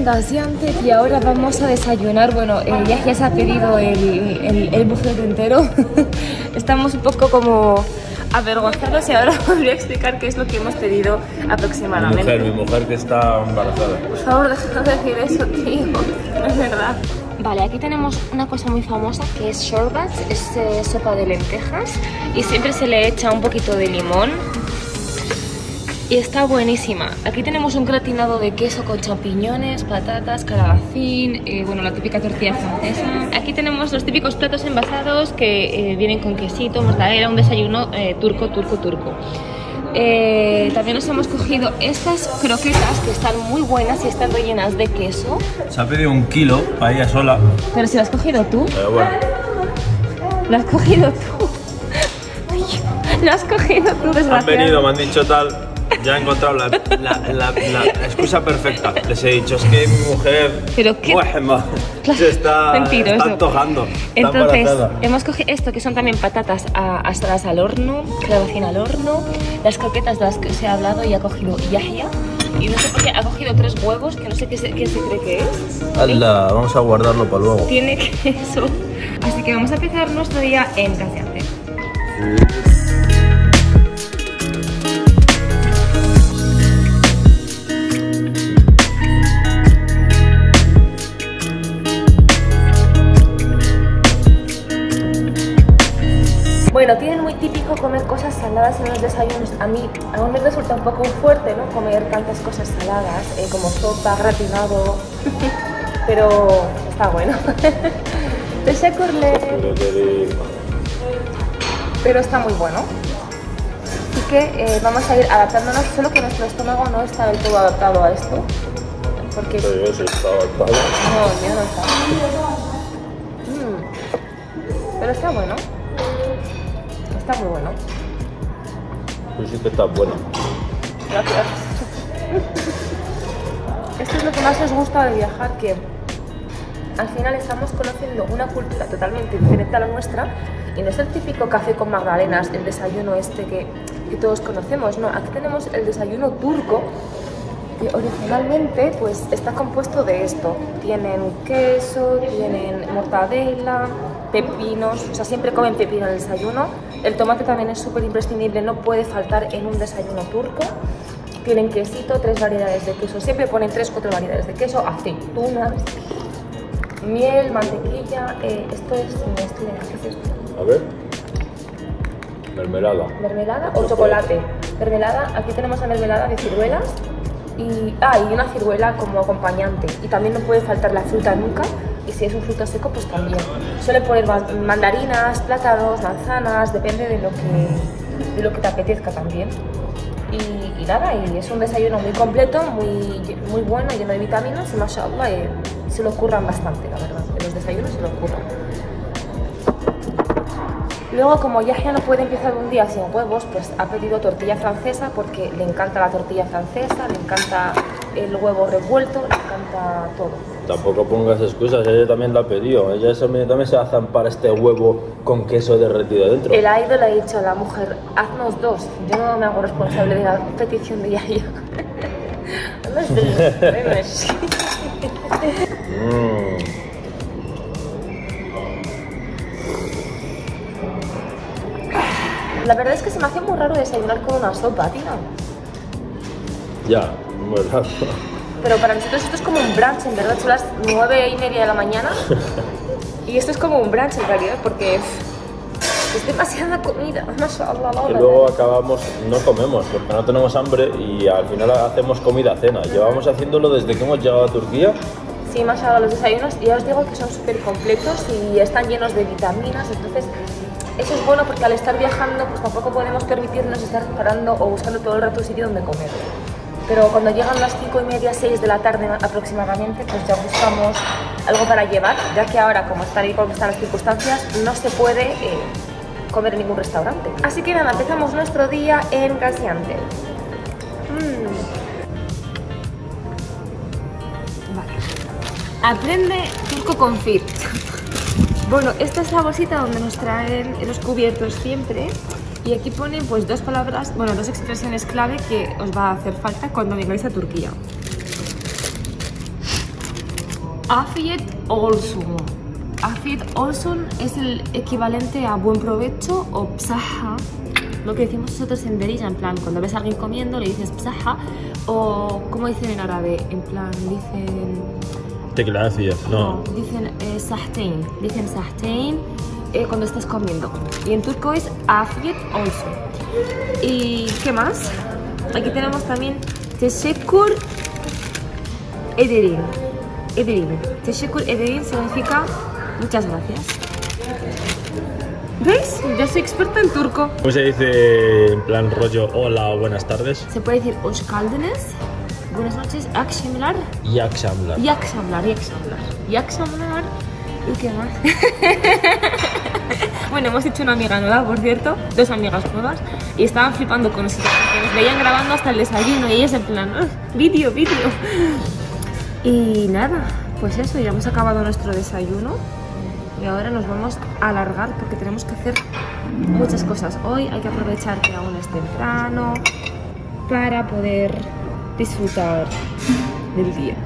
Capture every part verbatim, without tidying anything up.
Gaziantep y ahora vamos a desayunar. Bueno, eh, ya, ya se ha pedido el, el, el buffet entero. Estamos un poco como avergonzados y ahora os voy a explicar qué es lo que hemos pedido aproximadamente. Mi mujer, mi mujer que está embarazada. Por favor, deja de decir eso, tío. No es verdad. Vale, aquí tenemos una cosa muy famosa que es shorbat, es eh, sopa de lentejas y siempre se le echa un poquito de limón y está buenísima. Aquí tenemos un gratinado de queso con champiñones, patatas, calabacín, eh, bueno, la típica tortilla francesa. Aquí tenemos los típicos platos envasados que eh, vienen con quesito, mortadela, un desayuno eh, turco, turco, turco. Eh, también nos hemos cogido estas croquetas que están muy buenas y están rellenas de queso. Se ha pedido un kilo para ella sola. Pero si lo has cogido tú. Pero bueno. Lo has cogido tú. Lo has cogido tú, desgraciado. Han venido, me han dicho tal. Ya he encontrado la, la, la, la excusa perfecta. Les he dicho, es que mi mujer ¿Pero qué? se está, está antojando. Entonces, está hemos cogido esto que son también patatas a, asadas al horno, calabacín al horno, las croquetas de las que os he hablado y ha cogido Yahya. Y no sé por qué ha cogido tres huevos, que no sé qué se, qué se cree que es. Hala, vamos a guardarlo para luego. Tiene queso. Así que vamos a empezar nuestro día en Gaziantep. Bueno, tienen muy típico comer cosas saladas en los desayunos. A mí, a mí me resulta un poco fuerte, ¿no? Comer tantas cosas saladas, eh, como sopa, gratinado, pero está bueno. Pero está muy bueno. Así que eh, vamos a ir adaptándonos, solo que nuestro estómago no está del todo adaptado a esto. Porque... Pero yo sí está adaptado. No, yo no está. Mm. Pero está bueno. Está muy bueno. Pues sí que está bueno. Gracias. Esto es lo que más nos gusta de viajar, que al final estamos conociendo una cultura totalmente diferente a la nuestra y no es el típico café con magdalenas, el desayuno este que, que todos conocemos, no. Aquí tenemos el desayuno turco, que originalmente pues está compuesto de esto. Tienen queso, tienen mortadela, pepinos, o sea, siempre comen pepino en el desayuno. El tomate también es súper imprescindible, no puede faltar en un desayuno turco. Tienen quesito, tres variedades de queso, siempre ponen tres, cuatro variedades de queso, aceitunas, miel, mantequilla. Eh, esto es, esto ¿qué es esto? A ver. Mermelada. ¿Mermelada o chocolate? Mermelada, aquí tenemos la mermelada de ciruelas. Y, ah, y una ciruela como acompañante. Y también no puede faltar la fruta nunca. Y si es un fruto seco, pues también. Suelen poner mandarinas, plátanos, manzanas, depende de lo que, de lo que te apetezca también. Y, y nada, y es un desayuno muy completo, muy, muy bueno, lleno de vitaminas. Y mashallah, eh, se lo curran bastante, la verdad. En los desayunos se lo curran. Luego, como Yahya no puede empezar un día sin huevos, pues ha pedido tortilla francesa porque le encanta la tortilla francesa, le encanta el huevo revuelto, le encanta todo. Tampoco pongas excusas, ella también la ha pedido. Ella también se va a zampar este huevo con queso derretido dentro. El aido le ha dicho a la mujer, haznos dos. Yo no me hago responsable de la petición de Yahya. mm. La verdad es que se me hace muy raro desayunar con una sopa, tío. Ya, muy raro. Pero para nosotros esto es como un brunch, en verdad. Son las nueve y media de la mañana. Y esto es como un brunch en realidad, porque es demasiada comida. Y luego acabamos, no comemos, porque no tenemos hambre y al final hacemos comida-cena. Llevamos haciéndolo desde que hemos llegado a Turquía. Sí, más allá los desayunos, ya os digo que son súper completos y están llenos de vitaminas, entonces eso es bueno porque al estar viajando pues tampoco podemos permitirnos estar parando o buscando todo el rato un sitio donde comer. Pero cuando llegan las cinco y media, seis de la tarde aproximadamente, pues ya buscamos algo para llevar, ya que ahora, como están, como están las circunstancias, no se puede eh, comer en ningún restaurante. Así que nada, empezamos nuestro día en Gaziantep. Mm. Vale. Aprende turco con Fir. Bueno, esta es la bolsita donde nos traen los cubiertos siempre. Y aquí ponen pues dos palabras, bueno, dos expresiones clave que os va a hacer falta cuando vengáis a Turquía. Afiyet olsun. Afiyet olsun es el equivalente a buen provecho o psaha, lo que decimos nosotros en Derija, en plan, cuando ves a alguien comiendo le dices psaha, o como dicen en árabe, en plan, dicen... Te gracias, no. no dicen eh, sahtein, dicen sahtein eh, cuando estás comiendo. Y en turco es afiyet olsun. ¿Y qué más? Aquí tenemos también teşekkür ederim. Ederim. Teşekkür ederim significa muchas gracias. ¿Veis? Ya soy experta en turco. ¿Cómo se dice en plan rollo hola o buenas tardes? Se puede decir hoş geldiniz, buenas noches, akşamlar, Y akşamlar. y akşamlar, y akşamlar, y akşamlar. ¿Y qué más? Bueno, hemos hecho una amiga nueva, por cierto, dos amigas nuevas, y estaban flipando con nosotros, porque nos veían grabando hasta el desayuno y ellas en plan, "Ah, vídeo, vídeo". Y nada, pues eso, ya hemos acabado nuestro desayuno y ahora nos vamos a alargar porque tenemos que hacer muchas cosas. Hoy hay que aprovechar que aún es temprano para poder disfrutar del día.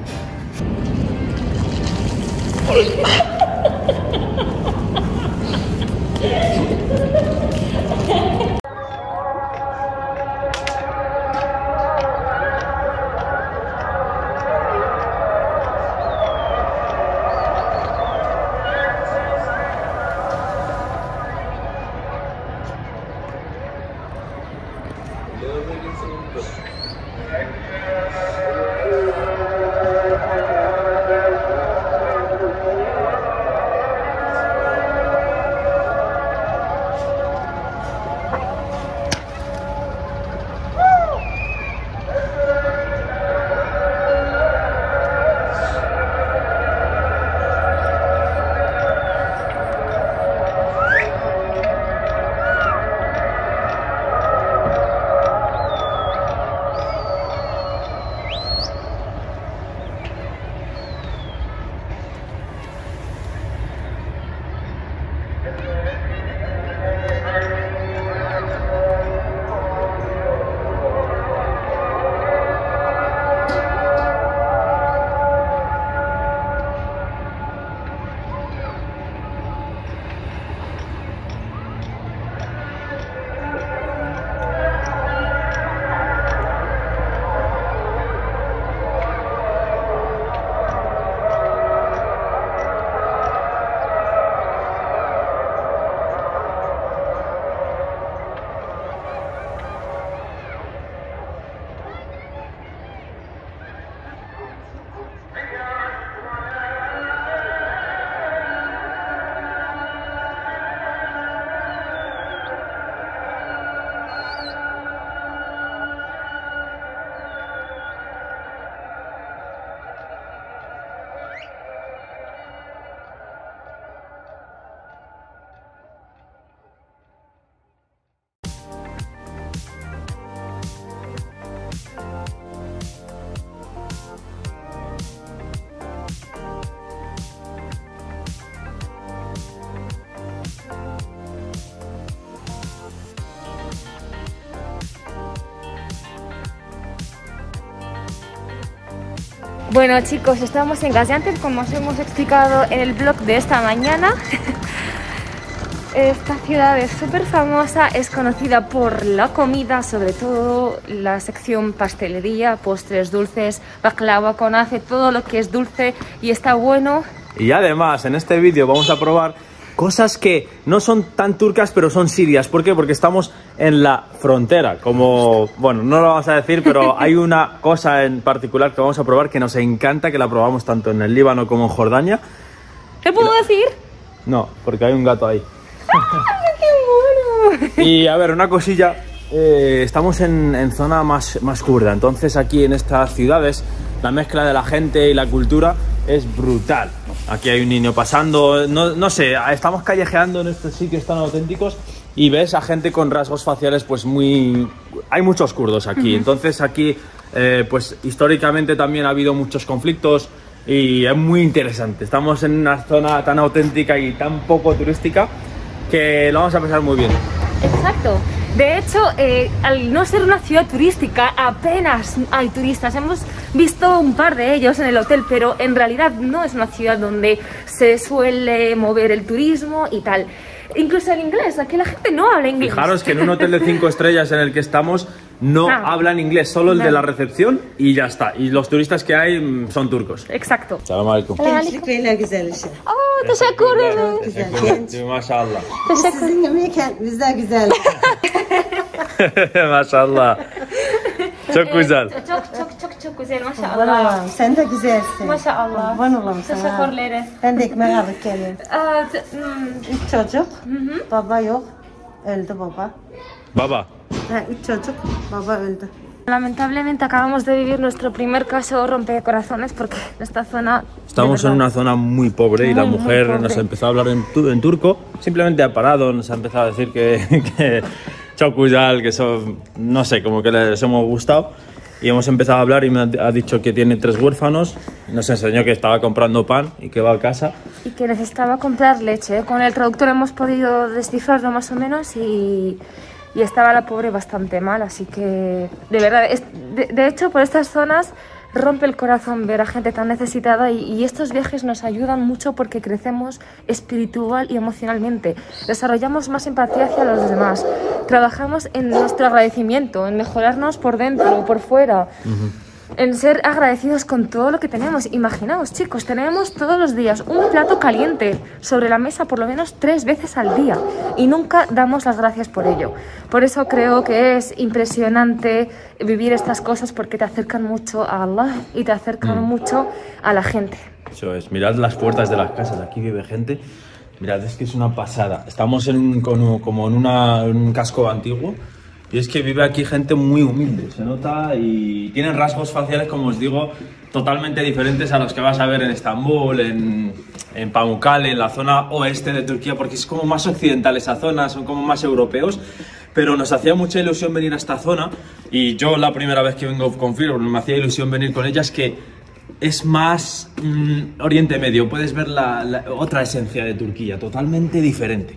Bueno chicos, estamos en Gaziantep, como os hemos explicado en el blog de esta mañana. Esta ciudad es súper famosa, es conocida por la comida, sobre todo la sección pastelería, postres dulces, baklava, konafe, todo lo que es dulce y está bueno. Y además en este vídeo vamos a probar cosas que no son tan turcas pero son sirias. ¿Por qué? Porque estamos en la frontera, como, bueno, no lo vamos a decir, pero hay una cosa en particular que vamos a probar que nos encanta, que la probamos tanto en el Líbano como en Jordania. ¿Qué puedo decir? No, porque hay un gato ahí. ¡Qué bueno! Y a ver, una cosilla, eh, estamos en, en zona más, más kurda, entonces aquí en estas ciudades la mezcla de la gente y la cultura es brutal. Aquí hay un niño pasando, no, no sé, estamos callejeando en estos sitios tan auténticos y ves a gente con rasgos faciales pues muy... Hay muchos kurdos aquí, uh-huh. Entonces aquí eh, pues históricamente también ha habido muchos conflictos y es muy interesante. Estamos en una zona tan auténtica y tan poco turística que lo vamos a pasar muy bien. Exacto. De hecho, eh, al no ser una ciudad turística, apenas hay turistas. Hemos visto un par de ellos en el hotel, pero en realidad no es una ciudad donde se suele mover el turismo y tal. Incluso el inglés, aquí la gente no habla inglés. Fijaros que en un hotel de cinco estrellas en el que estamos no ah, hablan inglés, solo el no. de la recepción y ya está. Y los turistas que hay son turcos. Exacto. Salam alaikum. Gençlikle güzel işe. Oh, teşekkür ederim. Güzel. Maşallah. Sizin yemeği bizde güzel. Maşallah. Çok güzel. Çok çok çok çok güzel maşallah. Sen de güzelsin. Maşallah. Kurban olayım sana. Teşekkürler. Ben de ekmek alıp geliyorum. Uh, Üç çocuk. Hı hı. Baba yok. Öldü baba. Baba. Ha, üç çocuk. Baba öldü. Lamentablemente acabamos de vivir nuestro primer caso rompecorazones porque en esta zona... Estamos en una zona muy pobre y muy, la mujer nos empezó a hablar en, en turco. Simplemente ha parado, nos ha empezado a decir que... que Çok güzel, que son, no sé, como que les hemos gustado y hemos empezado a hablar y me ha dicho que tiene tres huérfanos, nos enseñó que estaba comprando pan y que va a casa. Y que necesitaba comprar leche, con el traductor hemos podido descifrarlo más o menos y, y estaba la pobre bastante mal, así que de verdad, es, de, de hecho por estas zonas rompe el corazón ver a gente tan necesitada y, y estos viajes nos ayudan mucho porque crecemos espiritual y emocionalmente, desarrollamos más empatía hacia los demás, trabajamos en nuestro agradecimiento, en mejorarnos por dentro o por fuera, uh-huh. en ser agradecidos con todo lo que tenemos. Imaginaos, chicos, tenemos todos los días un plato caliente sobre la mesa por lo menos tres veces al día y nunca damos las gracias por ello. Por eso creo que es impresionante vivir estas cosas porque te acercan mucho a Allah y te acercan mm. mucho a la gente. Eso es, mirad las puertas de las casas, aquí vive gente. Mirad, es que es una pasada. Estamos en un, como en, una, en un casco antiguo. Y es que vive aquí gente muy humilde, se nota, y tienen rasgos faciales, como os digo, totalmente diferentes a los que vas a ver en Estambul, en, en Pamukkale, en la zona oeste de Turquía, porque es como más occidental esa zona, son como más europeos, pero nos hacía mucha ilusión venir a esta zona, y yo la primera vez que vengo con Fir, me hacía ilusión venir con ella, es que es más mmm, Oriente Medio, puedes ver la, la otra esencia de Turquía, totalmente diferente.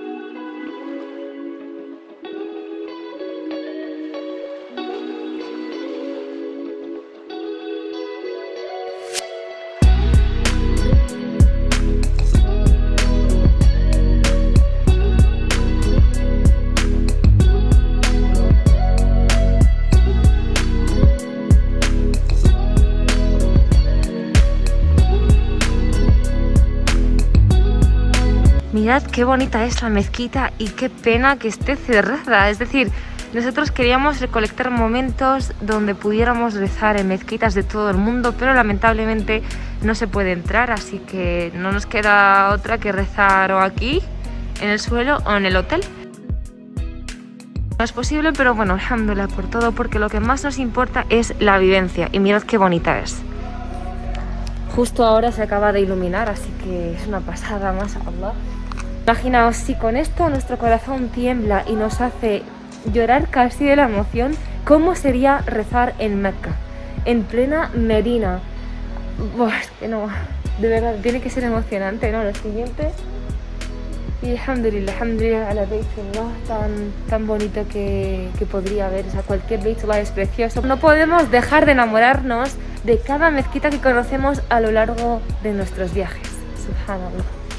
Mirad qué bonita es la mezquita y qué pena que esté cerrada. Es decir, nosotros queríamos recolectar momentos donde pudiéramos rezar en mezquitas de todo el mundo, pero lamentablemente no se puede entrar, así que no nos queda otra que rezar o aquí, en el suelo o en el hotel. No es posible, pero bueno, alhamdulillah por todo, porque lo que más nos importa es la vivencia. Y mirad qué bonita es. Justo ahora se acaba de iluminar, así que es una pasada, mashallah. Imaginaos si con esto nuestro corazón tiembla y nos hace llorar casi de la emoción, ¿cómo sería rezar en Mecca, en plena Medina? Buah, es que no, de verdad, tiene que ser emocionante, ¿no? Lo siguiente. Y alhamdulillah, alhamdulillah ala Baytullah, tan, tan bonito que, que podría haber. O sea, cualquier Baytullah es precioso. No podemos dejar de enamorarnos de cada mezquita que conocemos a lo largo de nuestros viajes. Subhanallah.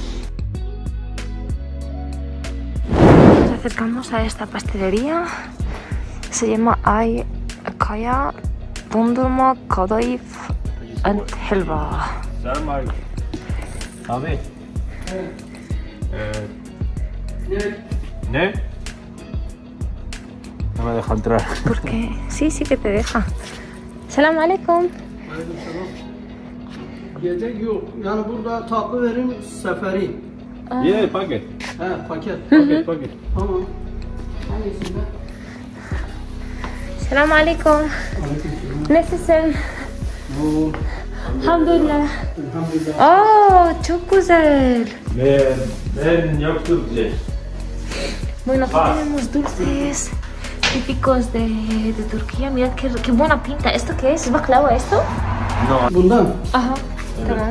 Nos acercamos a esta pastelería. Se llama Ay Kaya Dondurma Kadayıf and Helva. A ver. Eh, ¿Ne? No me deja entrar. ¿Por qué? Sí, sí que te deja. Selam aleyküm. Gece yok. Yani burada tatlı verin seferi. Ye paket. He paket. Paket paket. Tamam. Hangisinde? Selam aleyküm. Nasılsın? Bu. Alhamdulillah. Oh, çok güzel. Ben, ben yok Türkçe. Bueno, aquí tenemos dulces típicos de, de Turquía. Mirad qué, qué buena pinta. ¿Esto qué es? ¿Es baklava esto? No. Bundan. Ajá, tamam.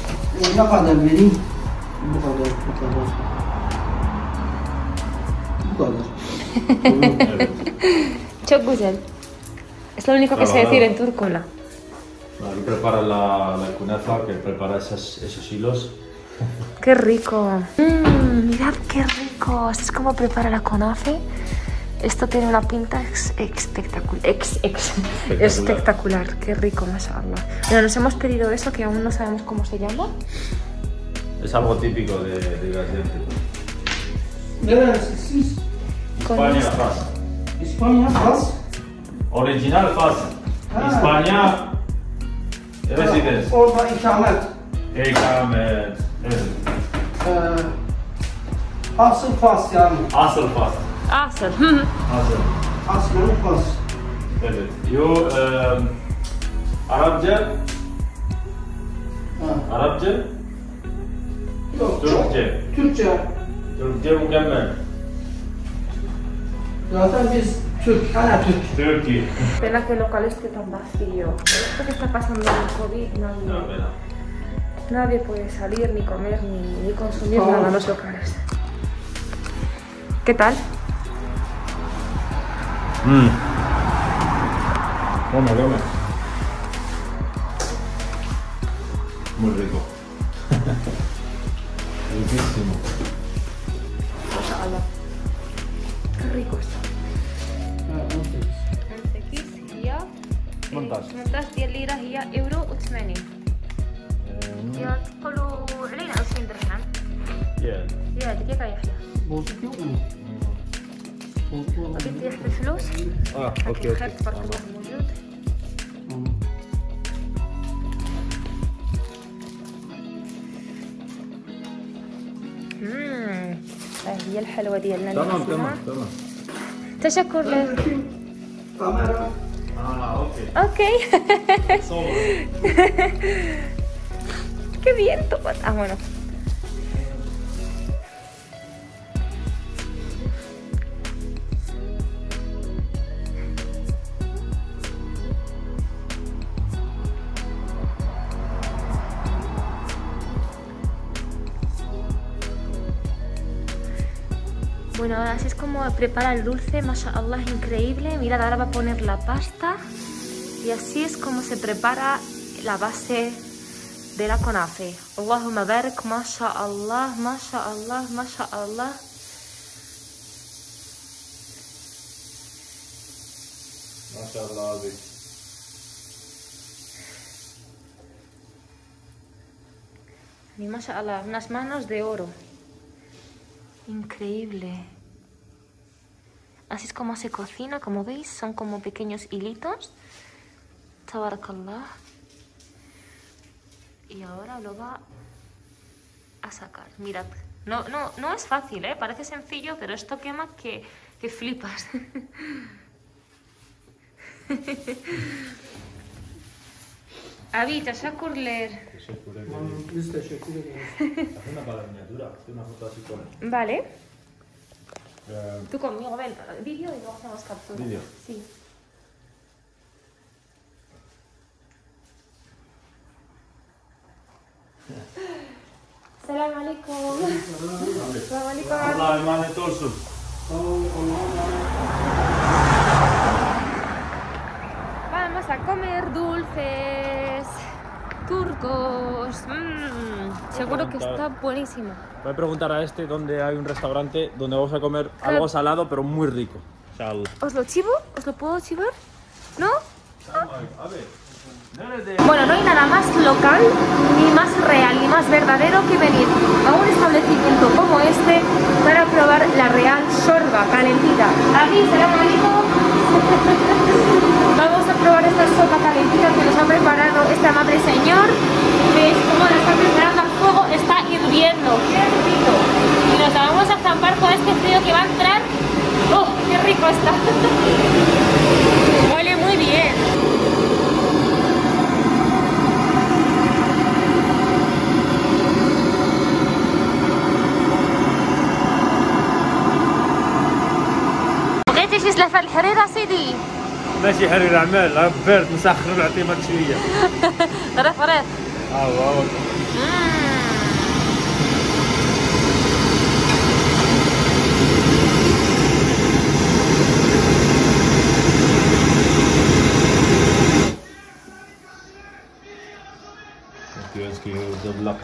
Ne kadar vereyim? Bu kadar, bu kadar. Bu kadar. Evet. Çok güzel. Es lo único que sé Claro, decir claro. en turco, ¿no? Aquí prepara la, la kunafa, que prepara esas, esos hilos. Qué rico. Mmm, mirad qué rico. Así es como prepara la conafe. Esto tiene una pinta ex- espectacular. Ex, ex, Espectacular. espectacular. Qué rico, mashallah. Bueno, nos hemos pedido eso que aún no sabemos cómo se llama. Es algo típico de, de Gaziantep. Neresi siz? España, esto. Fas. İspanya, Fas. Original Fas. Ha. España. Residence. Orada ikamet. İkamet. Evet. Ee, asıl Fas yani. Asıl Fas. Asıl. Asıl. Aslen Fas. Evet. Yo, e, Arapça. Ha. Arapça. Yok, Türkçe. Türkçe. Türkçe mükemmel. Zaten biz Türk, ana Türk. Türkiye. Pena que el local esté tan vacío. Con esto que está pasando en el COVID, nadie, No, pena. nadie puede salir, ni comer, ni, ni consumir Oh. nada en los locales. ¿Qué tal? Mm. Come, come. Muy rico. Riquísimo. Mashallah. Qué rico está. Ha, on sekiz. sekiz هي ثمانية عشر. ثمانية عشر ديال الليرة هي يورو وثمانين. هي تقولوا علينا عشرين درهم. Yeah. يا دقيقة يحيى. Bozuk yok mu? Bozuk yok mu? بدي يحيى الفلوس. Ah, حكي okay, بخير okay. تبارك الله موجود. Tamam. اممم هي الحلوة ديالنا اللي Tamam, نسيناها. tamam, tamam. تشكر لك. Kamera. Ah, okay. اوكي. So, Qué bien, toma. Ah, bueno. Bueno, ahora así es como prepara el dulce, mashallah, increíble. Mirad, ahora va a poner la pasta y así es como se prepara la base de la conafe. Allahumma barik, mashallah, mashallah, mashallah. maşallah abi. Y mashallah, unas manos de oro. Increíble. Así es como se cocina, como veis, son como pequeños hilitos. Tabarakallah. Y ahora lo va a sacar. Mirad. No, no, no es fácil, ¿eh? Parece sencillo, pero esto quema que, que flipas. Abi, teşekkür ler. Teşekkür ederim. Tamam, biz teşekkür ederiz. Haz una para la miniatura, haz una foto así con. Vale. Eh, Tú conmigo, ven. Vídeo y luego hacemos captura. Vídeo. Sí. Selam alaikum. Selam alaikum. Allah'a emanet olsun. Vamos a comer dulces turcos. Mm, seguro que está buenísimo. Voy a preguntar a este dónde hay un restaurante donde vamos a comer Claro. algo salado pero muy rico. Inshallah. ¿Os lo chivo? ¿Os lo puedo chivar? ¿No? A ver. Nerede? Bueno, no hay nada más local, ni más real, ni más verdadero que venir a un establecimiento como este para probar la real shorba calentita. Aquí, salam alaikum. Vamos a probar esta sopa calentita que nos ha preparado este amable señor. ¿Veis cómo la está preparando al fuego? Está hirviendo. ¡Qué rico! Y nos la vamos a zampar con este frío que va a entrar. ¡Oh, qué rico está! Huele muy bien. بغيتي شي سلافة الحريرة سيدي؟ ماشي حرير اعمال بارد مسخر نعطيه مات شويه. غريف غريف. اه واو.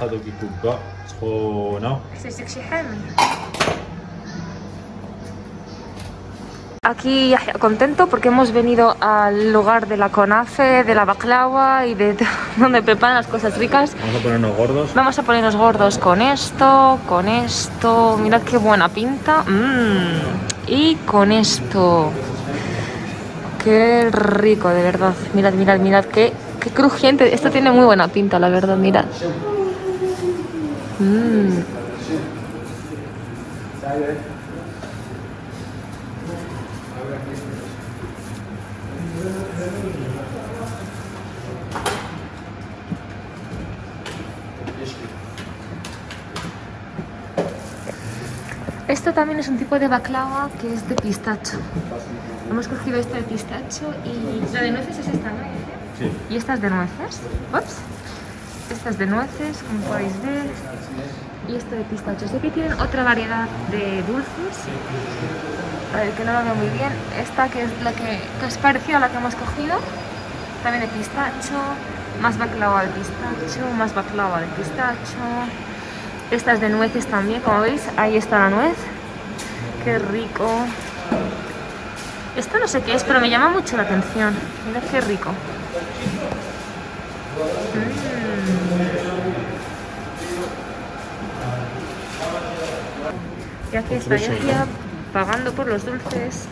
Aquí Yahya contento porque hemos venido al lugar de la conafe, de la baklava y de donde preparan las cosas ricas. Vamos a ponernos gordos. Vamos a ponernos gordos con esto, con esto. Mirad qué buena pinta. Mm. Y con esto. Qué rico, de verdad. Mirad, mirad, mirad. Qué, qué crujiente. Esto tiene muy buena pinta, la verdad. Mirad. Mm. Esto también es un tipo de baklava que es de pistacho. Hemos cogido esta de pistacho y la de nueces es esta, ¿no? Sí. Y esta es de nueces. Ups. Esta es de nueces, como podéis ver. Y esta de pistacho. Sé que tienen otra variedad de dulces. A ver, que no lo veo muy bien. Esta que es la que, que es parecida a la que hemos cogido. También de pistacho. Más baklava de pistacho. Más baklava de pistacho. Esta es de nueces también, como veis. Ahí está la nuez. Qué rico. Esto no sé qué es, pero me llama mucho la atención. Mirad qué rico. Mm. Y aquí está Yahya pagando por los dulces.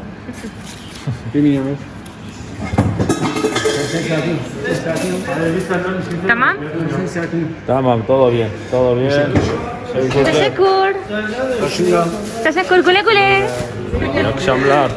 ¿Tamam? Tamam, todo bien, todo bien. Teşekkür. Teşekkür, güle güle. Akşamlar.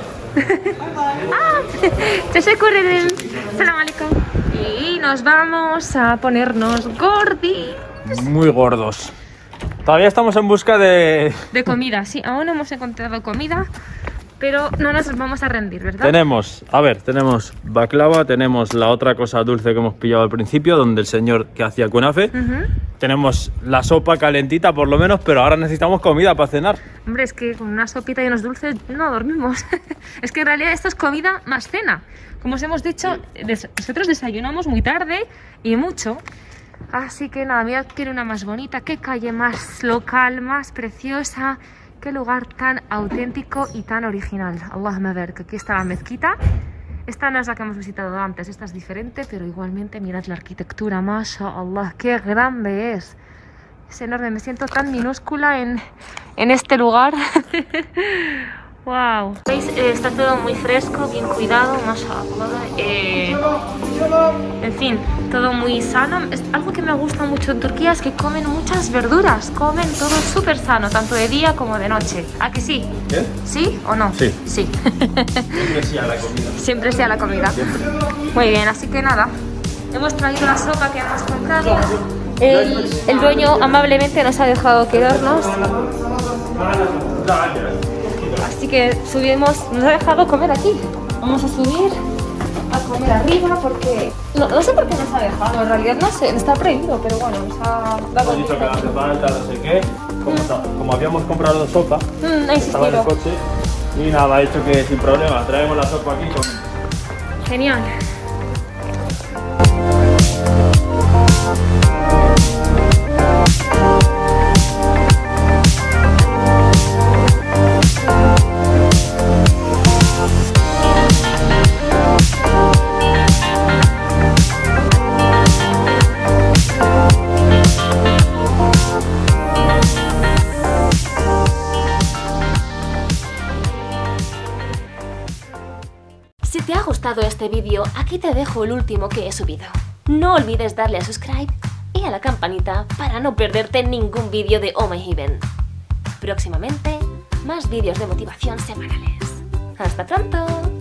Teşekkür ederim. Selam aleyküm. Y nos vamos a ponernos gordi. Muy gordos. Todavía estamos en busca de... De comida, sí. Aún no hemos encontrado comida, pero no nos vamos a rendir, ¿verdad? Tenemos, a ver, tenemos baklava, tenemos la otra cosa dulce que hemos pillado al principio, donde el señor que hacía kunafe. Uh-huh. Tenemos la sopa calentita por lo menos, pero ahora necesitamos comida para cenar. Hombre, es que con una sopita y unos dulces no dormimos. Es que en realidad esto es comida más cena. Como os hemos dicho, des nosotros desayunamos muy tarde y mucho. Así que nada, mirad que era una más bonita, qué calle más local, más preciosa, qué lugar tan auténtico y tan original. Allahumma barik, aquí está la mezquita. Esta no es la que hemos visitado antes, esta es diferente, pero igualmente mirad la arquitectura, mashallah, qué grande es. Es enorme, me siento tan minúscula en, en este lugar. Wow. ¿Veis? Eh, está todo muy fresco, bien cuidado, mashallah. Eh, en fin, todo muy sano. Es algo que me gusta mucho en Turquía es que comen muchas verduras, comen todo súper sano, tanto de día como de noche. ¿A que sí? ¿Qué? ¿Sí o no? Sí. Sí. Siempre sí a la comida. Siempre sí a la comida. Siempre. Muy bien, así que nada, hemos traído la sopa que hemos comprado. El, el dueño amablemente nos ha dejado quedarnos. Así que subimos, nos ha dejado comer aquí. Vamos a subir a comer arriba porque... No, no sé por qué nos ha dejado, en realidad no sé, está prohibido, pero bueno, nos ha dado... Hemos dicho que no hace falta, no sé qué. Como, mm. como habíamos comprado sopa, mm, estaba en el coche. Y nada, ha dicho que sin problema, traemos la sopa aquí con... Genial. Si te ha gustado este vídeo, aquí te dejo el último que he subido. No olvides darle a subscribe y a la campanita para no perderte ningún vídeo de Oh My Heaven. Próximamente, más vídeos de motivación semanales. ¡Hasta pronto!